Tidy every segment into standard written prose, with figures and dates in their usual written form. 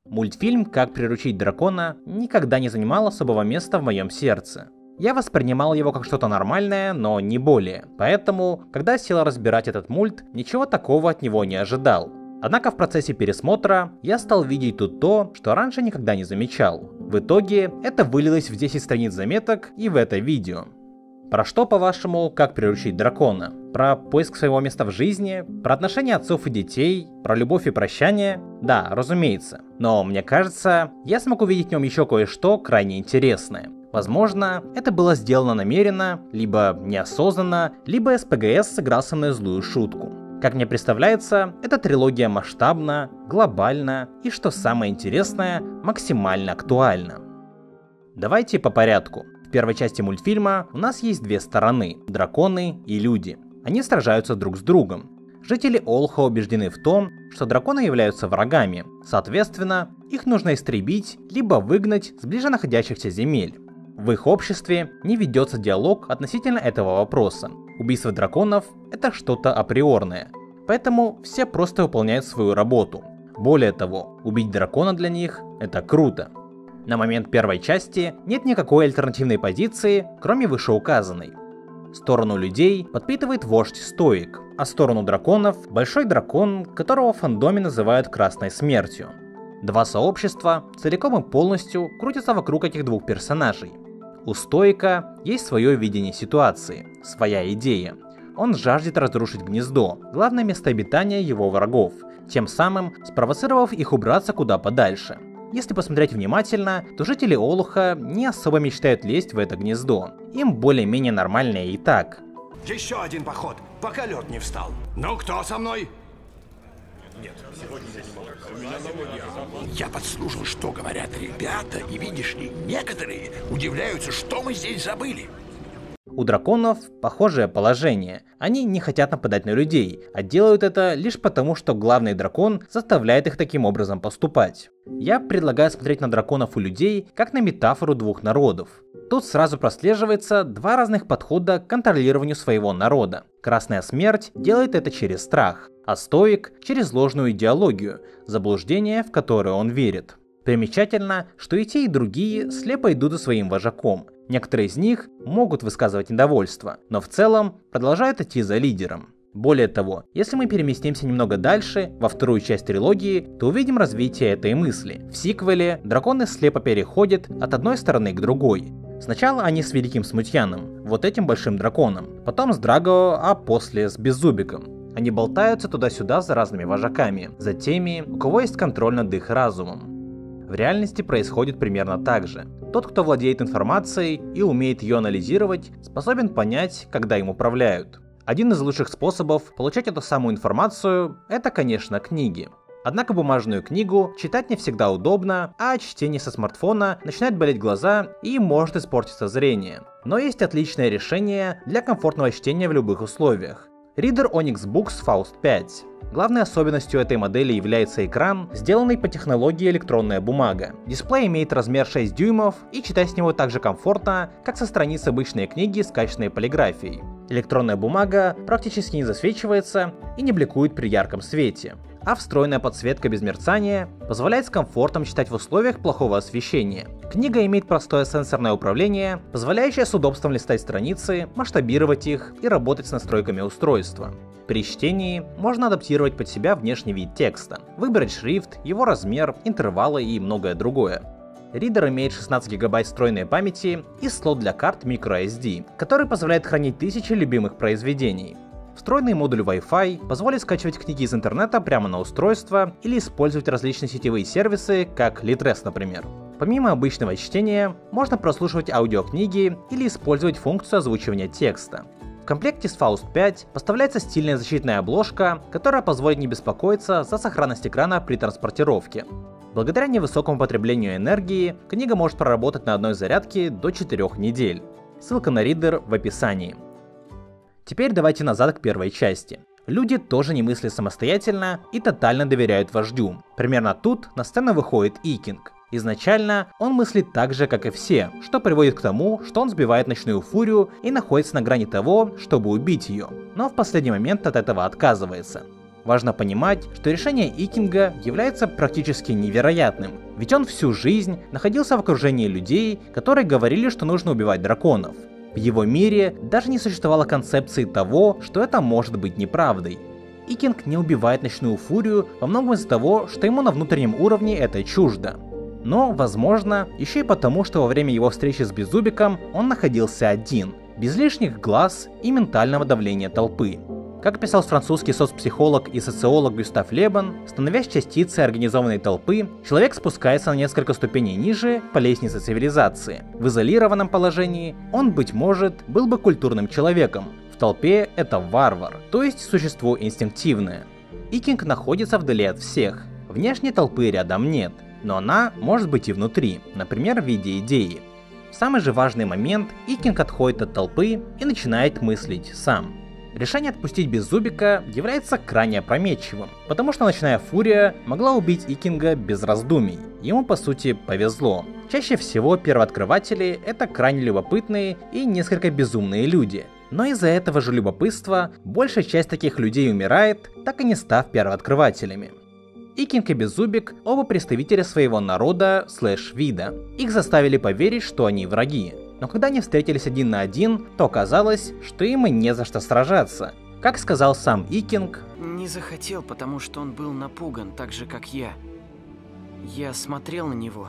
Мультфильм «Как приручить дракона» никогда не занимал особого места в моем сердце. Я воспринимал его как что-то нормальное, но не более. Поэтому, когда сел разбирать этот мульт, ничего такого от него не ожидал. Однако в процессе пересмотра я стал видеть тут то, что раньше никогда не замечал. В итоге это вылилось в 10 страниц заметок и в это видео. Про что, по-вашему, как приручить дракона? Про поиск своего места в жизни? Про отношения отцов и детей? Про любовь и прощание? Да, разумеется. Но мне кажется, я смог увидеть в нем еще кое-что крайне интересное. Возможно, это было сделано намеренно, либо неосознанно, либо СПГС сыграл со мной злую шутку. Как мне представляется, эта трилогия масштабна, глобальна и, что самое интересное, максимально актуальна. Давайте по порядку. В первой части мультфильма у нас есть две стороны – драконы и люди. Они сражаются друг с другом. Жители Олха убеждены в том, что драконы являются врагами. Соответственно, их нужно истребить, либо выгнать с ближе находящихся земель. В их обществе не ведется диалог относительно этого вопроса. Убийство драконов – это что-то априорное. Поэтому все просто выполняют свою работу. Более того, убить дракона для них – это круто. На момент первой части нет никакой альтернативной позиции, кроме вышеуказанной. Сторону людей подпитывает вождь Стоик, а сторону драконов – большой дракон, которого в фандоме называют Красной Смертью. Два сообщества целиком и полностью крутятся вокруг этих двух персонажей. У Стоика есть свое видение ситуации, своя идея. Он жаждет разрушить гнездо, главное место обитания его врагов, тем самым спровоцировав их убраться куда подальше. Если посмотреть внимательно, то жители Олуха не особо мечтают лезть в это гнездо. Им более-менее нормально и так. Еще один поход, пока лед не встал. Ну, кто со мной? Нет, сегодня я подслушал, что говорят ребята, и видишь ли, некоторые удивляются, что мы здесь забыли. У драконов похожее положение. Они не хотят нападать на людей, а делают это лишь потому, что главный дракон заставляет их таким образом поступать. Я предлагаю смотреть на драконов и людей как на метафору двух народов. Тут сразу прослеживается два разных подхода к контролированию своего народа. Красная Смерть делает это через страх, а Стоик через ложную идеологию, заблуждение, в которое он верит. Примечательно, что и те, и другие слепо идут за своим вожаком. Некоторые из них могут высказывать недовольство, но в целом продолжают идти за лидером. Более того, если мы переместимся немного дальше, во вторую часть трилогии, то увидим развитие этой мысли. В сиквеле драконы слепо переходят от одной стороны к другой. Сначала они с Великим Смутьяном, вот этим большим драконом, потом с Драго, а после с Беззубиком. Они болтаются туда-сюда за разными вожаками, за теми, у кого есть контроль над их разумом. В реальности происходит примерно так же. Тот, кто владеет информацией и умеет ее анализировать, способен понять, когда им управляют. Один из лучших способов получать эту самую информацию – это, конечно, книги. Однако бумажную книгу читать не всегда удобно, а от чтения со смартфона начинают болеть глаза и может испортиться зрение. Но есть отличное решение для комфортного чтения в любых условиях. Reader Onyx Books Faust 5. Главной особенностью этой модели является экран, сделанный по технологии электронная бумага. Дисплей имеет размер 6 дюймов и читать с него так же комфортно, как со страниц обычной книги с качественной полиграфией. Электронная бумага практически не засвечивается и не бликует при ярком свете. А встроенная подсветка без мерцания позволяет с комфортом читать в условиях плохого освещения. Книга имеет простое сенсорное управление, позволяющее с удобством листать страницы, масштабировать их и работать с настройками устройства. При чтении можно адаптировать под себя внешний вид текста, выбрать шрифт, его размер, интервалы и многое другое. Reader имеет 16 ГБ встроенной памяти и слот для карт microSD, который позволяет хранить тысячи любимых произведений. Встроенный модуль Wi-Fi позволит скачивать книги из интернета прямо на устройство или использовать различные сетевые сервисы, как Litres, например. Помимо обычного чтения, можно прослушивать аудиокниги или использовать функцию озвучивания текста. В комплекте с Faust 5 поставляется стильная защитная обложка, которая позволит не беспокоиться за сохранность экрана при транспортировке. Благодаря невысокому потреблению энергии, книга может проработать на одной зарядке до 4 недель. Ссылка на Reader в описании. Теперь давайте назад к первой части. Люди тоже не мыслят самостоятельно и тотально доверяют вождю. Примерно тут на сцену выходит Икинг. Изначально он мыслит так же, как и все, что приводит к тому, что он сбивает ночную фурию и находится на грани того, чтобы убить ее, но в последний момент от этого отказывается. Важно понимать, что решение Икинга является практически невероятным, ведь он всю жизнь находился в окружении людей, которые говорили, что нужно убивать драконов. В его мире даже не существовало концепции того, что это может быть неправдой. Икинг не убивает ночную фурию во многом из-за того, что ему на внутреннем уровне это чуждо. Но, возможно, еще и потому, что во время его встречи с Беззубиком он находился один, без лишних глаз и ментального давления толпы. Как писал французский соцпсихолог и социолог Гюстав Лебан, становясь частицей организованной толпы, человек спускается на несколько ступеней ниже по лестнице цивилизации. В изолированном положении он, быть может, был бы культурным человеком. В толпе это варвар, то есть существо инстинктивное. Икинг находится вдали от всех. Внешней толпы рядом нет, но она может быть и внутри, например, в виде идеи. В самый же важный момент Икинг отходит от толпы и начинает мыслить сам. Решение отпустить Беззубика является крайне опрометчивым, потому что ночная фурия могла убить Икинга без раздумий. Ему по сути повезло. Чаще всего первооткрыватели это крайне любопытные и несколько безумные люди. Но из-за этого же любопытства большая часть таких людей умирает, так и не став первооткрывателями. Икинг и Беззубик оба представителя своего народа /вида. Их заставили поверить, что они враги. Но когда они встретились один на один, то оказалось, что им и не за что сражаться. Как сказал сам Икинг: «Не захотел, потому что он был напуган, так же как я. Я смотрел на него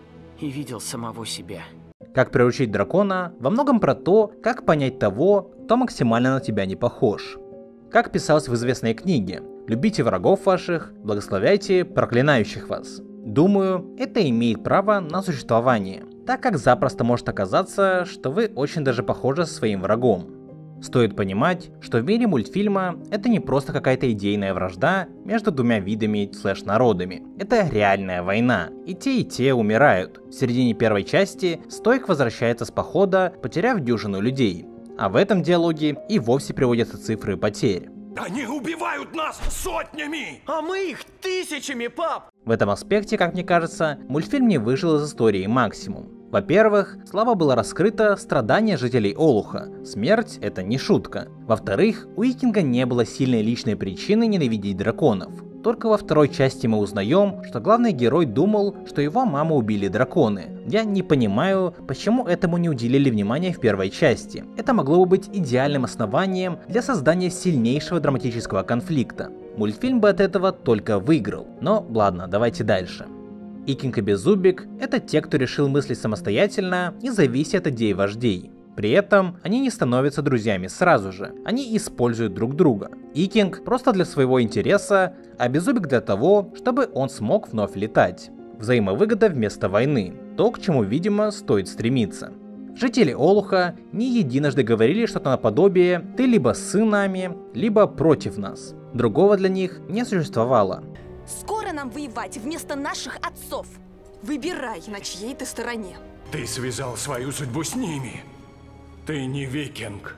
и видел самого себя». Как приручить дракона во многом про то, как понять того, кто максимально на тебя не похож. Как писалось в известной книге: «Любите врагов ваших, благословляйте проклинающих вас». Думаю, это имеет право на существование, так как запросто может оказаться, что вы очень даже похожи со своим врагом. Стоит понимать, что в мире мультфильма это не просто какая-то идейная вражда между двумя видами /народами. Это реальная война, и те умирают. В середине первой части Стоик возвращается с похода, потеряв дюжину людей, а в этом диалоге и вовсе приводятся цифры потерь. Они убивают нас сотнями! А мы их тысячами, пап! В этом аспекте, как мне кажется, мультфильм не выжил из истории максимум. Во-первых, слабо было раскрыто страдания жителей Олуха. Смерть — это не шутка. Во-вторых, у Икинга не было сильной личной причины ненавидеть драконов. Только во второй части мы узнаем, что главный герой думал, что его маму убили драконы. Я не понимаю, почему этому не уделили внимания в первой части. Это могло бы быть идеальным основанием для создания сильнейшего драматического конфликта. Мультфильм бы от этого только выиграл. Но ладно, давайте дальше. Икинг и Беззубик — это те, кто решил мыслить самостоятельно и зависеть от идей вождей. При этом они не становятся друзьями сразу же, они используют друг друга. Икинг просто для своего интереса, а Беззубик для того, чтобы он смог вновь летать. Взаимовыгода вместо войны, то, к чему, видимо, стоит стремиться. Жители Олуха не единожды говорили что-то наподобие «ты либо с нами, либо против нас». Другого для них не существовало. Скоро нам воевать вместо наших отцов. Выбирай, на чьей ты стороне. Ты связал свою судьбу с ними. Ты не викинг.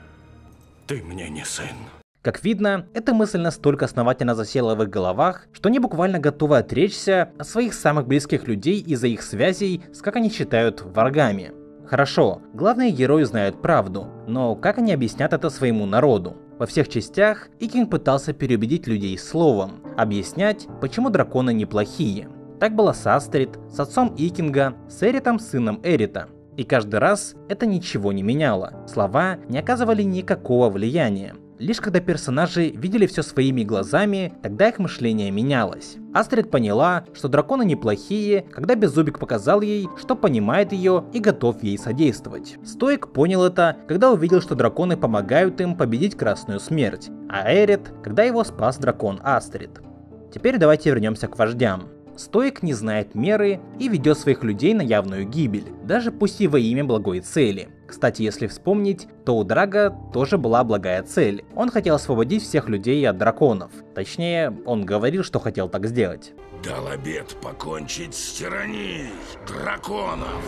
Ты мне не сын. Как видно, эта мысль настолько основательно засела в их головах, что они буквально готовы отречься от своих самых близких людей из-за их связей с, как они считают, врагами. Хорошо, главные герои знают правду, но как они объяснят это своему народу? Во всех частях Икинг пытался переубедить людей словом, объяснять, почему драконы неплохие. Так было с Астрид, с отцом Икинга, с Эритом, сыном Эрита. И каждый раз это ничего не меняло. Слова не оказывали никакого влияния. Лишь когда персонажи видели все своими глазами, тогда их мышление менялось. Астрид поняла, что драконы неплохие, когда Беззубик показал ей, что понимает ее и готов ей содействовать. Стоик понял это, когда увидел, что драконы помогают им победить Красную Смерть, а Эрит, когда его спас дракон Астрид. Теперь давайте вернемся к вождям. Стоик не знает меры и ведет своих людей на явную гибель, даже пусть и во имя благой цели. Кстати, если вспомнить, то у Драга тоже была благая цель. Он хотел освободить всех людей от драконов. Точнее, он говорил, что хотел так сделать. Дал обет покончить с тиранией драконов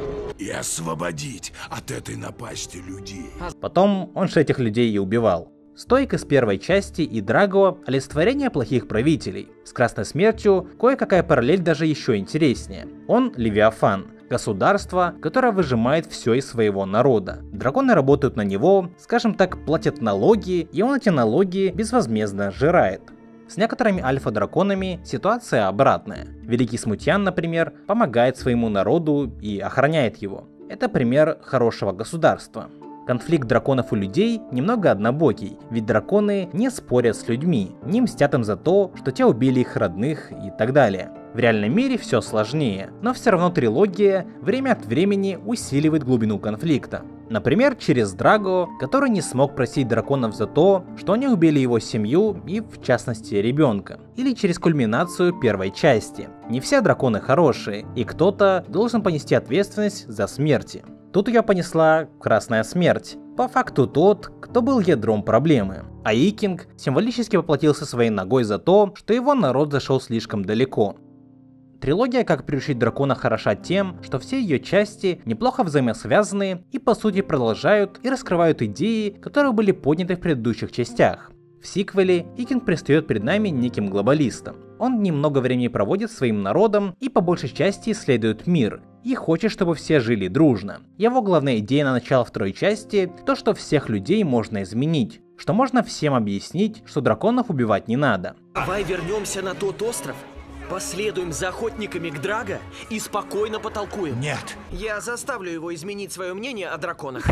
и освободить от этой напасти людей. Потом он же этих людей и убивал. Стоик из первой части и Драго — олицетворение плохих правителей. С Красной Смертью кое-какая параллель даже еще интереснее. Он — Левиафан, государство, которое выжимает все из своего народа. Драконы работают на него, скажем так, платят налоги, и он эти налоги безвозмездно сжирает. С некоторыми альфа-драконами ситуация обратная. Великий Смутьян, например, помогает своему народу и охраняет его. Это пример хорошего государства. Конфликт драконов и людей немного однобокий, ведь драконы не спорят с людьми, не мстят им за то, что те убили их родных и так далее. В реальном мире все сложнее, но все равно трилогия время от времени усиливает глубину конфликта. Например, через Драго, который не смог простить драконов за то, что они убили его семью и, в частности, ребенка. Или через кульминацию первой части. Не все драконы хорошие, и кто-то должен понести ответственность за смерти. Тут ее понесла Красная Смерть, по факту тот, кто был ядром проблемы. А Икинг символически воплотился своей ногой за то, что его народ зашел слишком далеко. Трилогия «Как приручить дракона» хороша тем, что все ее части неплохо взаимосвязаны и по сути продолжают и раскрывают идеи, которые были подняты в предыдущих частях. В сиквеле Икинг предстает перед нами неким глобалистом. Он немного времени проводит своим народом и по большей части исследует мир, и хочет, чтобы все жили дружно. Его главная идея на начало второй части – то, что всех людей можно изменить, что можно всем объяснить, что драконов убивать не надо. Давай вернемся на тот остров, последуем за охотниками к Драго и спокойно потолкуем. Нет. Я заставлю его изменить свое мнение о драконах.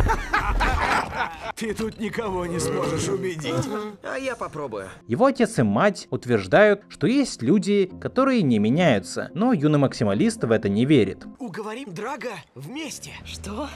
Ты тут никого не сможешь убедить. А я попробую. Его отец и мать утверждают, что есть люди, которые не меняются, но юный максималист в это не верит. Уговорим Драго вместе. Что?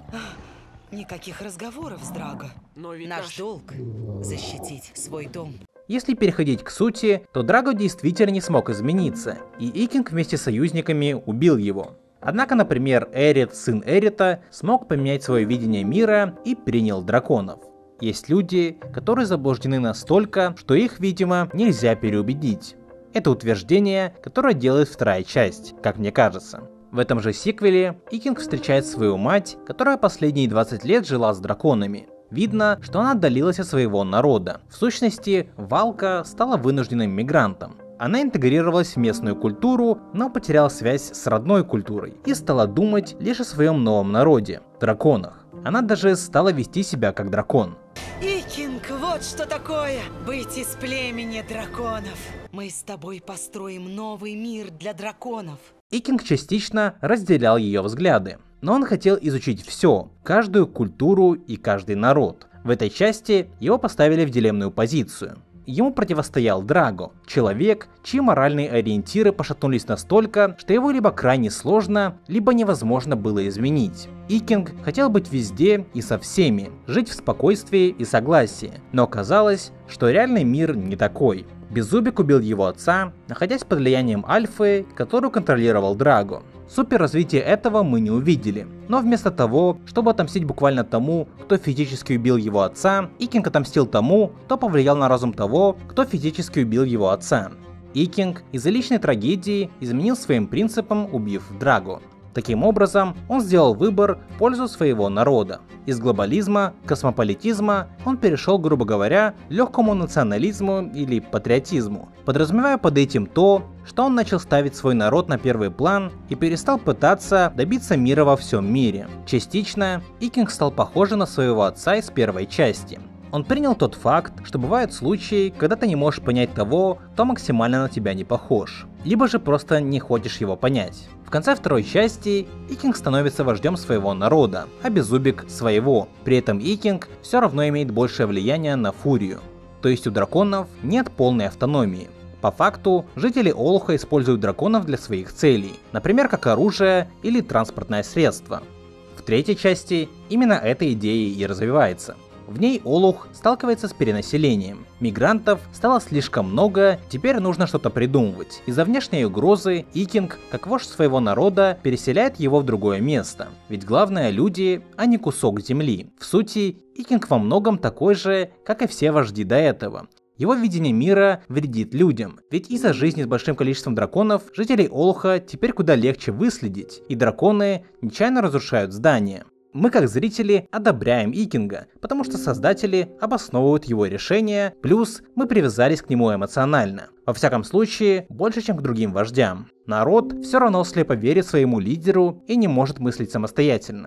Никаких разговоров с Драго. Но ведь Наш долг – защитить свой дом. Если переходить к сути, то Драго действительно не смог измениться, и Икинг вместе с союзниками убил его. Однако, например, Эрит, сын Эрита, смог поменять свое видение мира и принял драконов. Есть люди, которые заблуждены настолько, что их, видимо, нельзя переубедить. Это утверждение, которое делает вторая часть, как мне кажется. В этом же сиквеле Икинг встречает свою мать, которая последние 20 лет жила с драконами. Видно, что она отдалилась от своего народа. В сущности, Валка стала вынужденным мигрантом. Она интегрировалась в местную культуру, но потеряла связь с родной культурой и стала думать лишь о своем новом народе – драконах. Она даже стала вести себя как дракон. Икинг, вот что такое быть из племени драконов. Мы с тобой построим новый мир для драконов. Икинг частично разделял ее взгляды, но он хотел изучить все, каждую культуру и каждый народ. В этой части его поставили в дилеммную позицию. Ему противостоял Драго, человек, чьи моральные ориентиры пошатнулись настолько, что его либо крайне сложно, либо невозможно было изменить. Икинг хотел быть везде и со всеми, жить в спокойствии и согласии, но оказалось, что реальный мир не такой. Беззубик убил его отца, находясь под влиянием Альфы, которую контролировал Драго. Суперразвитие этого мы не увидели, но вместо того, чтобы отомстить буквально тому, кто физически убил его отца, Икинг отомстил тому, кто повлиял на разум того, кто физически убил его отца. Икинг из-за личной трагедии изменил своим принципам, убив Драго. Таким образом, он сделал выбор в пользу своего народа. Из глобализма, космополитизма он перешел, грубо говоря, к легкому национализму или патриотизму, подразумевая под этим то, что он начал ставить свой народ на первый план и перестал пытаться добиться мира во всем мире. Частично Икинг стал похожим на своего отца из первой части. Он принял тот факт, что бывают случаи, когда ты не можешь понять того, кто максимально на тебя не похож, либо же просто не хочешь его понять. В конце второй части Икинг становится вождем своего народа, а Беззубик своего. При этом Икинг все равно имеет большее влияние на Фурию. То есть у драконов нет полной автономии. По факту, жители Олуха используют драконов для своих целей, например, как оружие или транспортное средство. В третьей части именно эта идея и развивается. В ней Олух сталкивается с перенаселением. Мигрантов стало слишком много, теперь нужно что-то придумывать. Из-за внешней угрозы Икинг, как вождь своего народа, переселяет его в другое место. Ведь главное люди, а не кусок земли. В сути, Икинг во многом такой же, как и все вожди до этого. Его видение мира вредит людям, ведь из-за жизни с большим количеством драконов жителей Олуха теперь куда легче выследить, и драконы нечаянно разрушают здания. Мы как зрители одобряем Икинга, потому что создатели обосновывают его решение, плюс мы привязались к нему эмоционально. Во всяком случае, больше, чем к другим вождям. Народ все равно слепо верит своему лидеру и не может мыслить самостоятельно.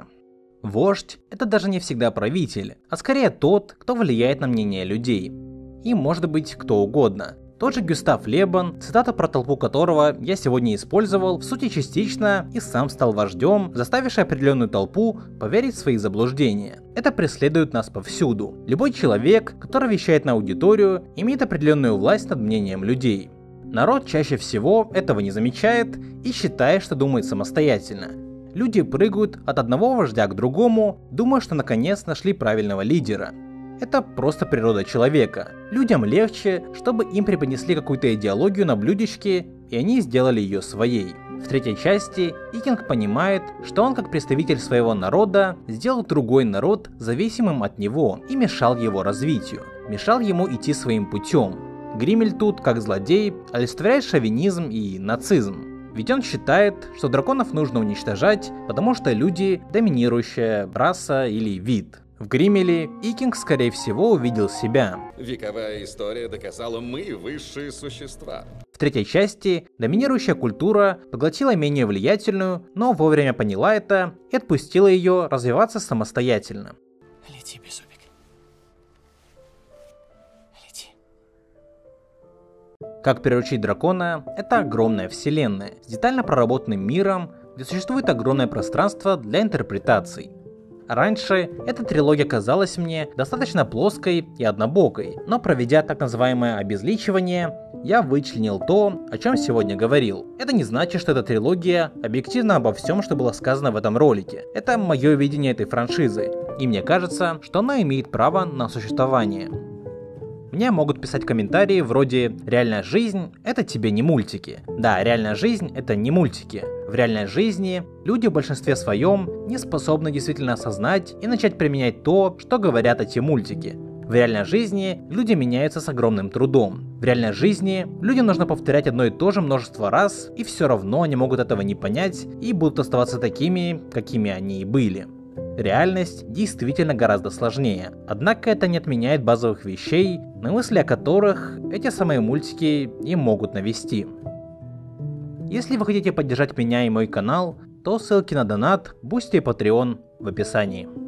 Вождь – это даже не всегда правитель, а скорее тот, кто влияет на мнение людей. И может быть кто угодно. Тот же Гюстав Лебан, цитата про толпу которого я сегодня использовал, в сути частично и сам стал вождем, заставивший определенную толпу поверить в свои заблуждения. Это преследует нас повсюду. Любой человек, который вещает на аудиторию, имеет определенную власть над мнением людей. Народ чаще всего этого не замечает и считает, что думает самостоятельно. Люди прыгают от одного вождя к другому, думая, что наконец нашли правильного лидера. Это просто природа человека. Людям легче, чтобы им преподнесли какую-то идеологию на блюдечке, и они сделали ее своей. В третьей части Икинг понимает, что он как представитель своего народа сделал другой народ зависимым от него и мешал его развитию, мешал ему идти своим путем. Гриммель тут, как злодей, олицетворяет шовинизм и нацизм. Ведь он считает, что драконов нужно уничтожать, потому что люди – доминирующая раса или вид. В Гриммеле Икинг, скорее всего, увидел себя. Вековая история доказала, мы высшие существа. В третьей части доминирующая культура поглотила менее влиятельную, но вовремя поняла это и отпустила ее развиваться самостоятельно. Лети, беззубик. Лети. Как приручить дракона – это огромная вселенная с детально проработанным миром, где существует огромное пространство для интерпретаций. Раньше эта трилогия казалась мне достаточно плоской и однобокой, но проведя так называемое обезличивание, я вычленил то, о чем сегодня говорил. Это не значит, что эта трилогия объективна обо всем, что было сказано в этом ролике. Это мое видение этой франшизы, и мне кажется, что она имеет право на существование. Мне могут писать комментарии вроде «Реальная жизнь – это тебе не мультики». Да, реальная жизнь – это не мультики. В реальной жизни люди в большинстве своем не способны действительно осознать и начать применять то, что говорят эти мультики. В реальной жизни люди меняются с огромным трудом. В реальной жизни людям нужно повторять одно и то же множество раз, и все равно они могут этого не понять и будут оставаться такими, какими они и были. Реальность действительно гораздо сложнее, однако это не отменяет базовых вещей, на мысли о которых эти самые мультики и могут навести. Если вы хотите поддержать меня и мой канал, то ссылки на донат, Бусти и Patreon в описании.